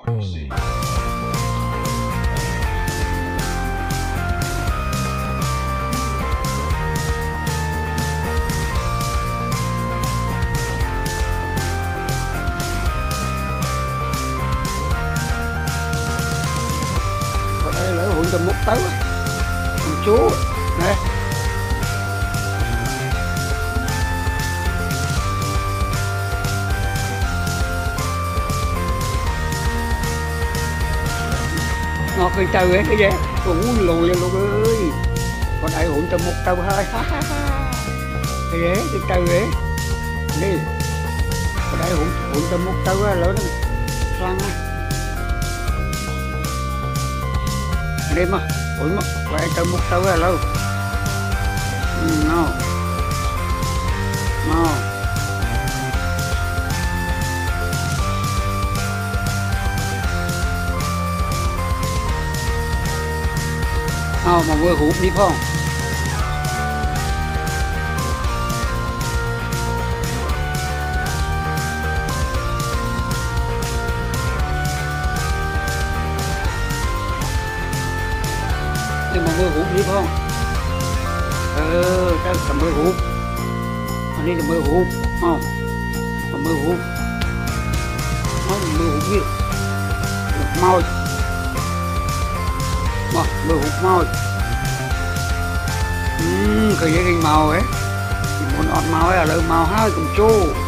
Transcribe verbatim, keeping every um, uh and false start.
đây lễ hội Trăm Mốt Tấu con chú nè. Ngọt cái trời ấy cái gì cũng lùi lên luôn ơi. Còn đại hội Trăm Mốt Tấu hơi ha ha ha cái gì cái trời ấy đi. Còn đại hội hội Trăm Mốt Tấu á lớn lắm đi mà ủi mà quay Trăm Mốt Tấu là lâu no no nào mà vừa hụt đi phong nhưng mà mưa hụt đi không? Ờ, cái tầm mưa hụt, anh đi tầm mưa hụt, không? Tầm mưa hụt, nó mưa hụt gì? Môi, mà mưa hụt môi, ừm, cái gì cái màu ấy, muốn ọt màu ấy là lời màu hai cùng chú.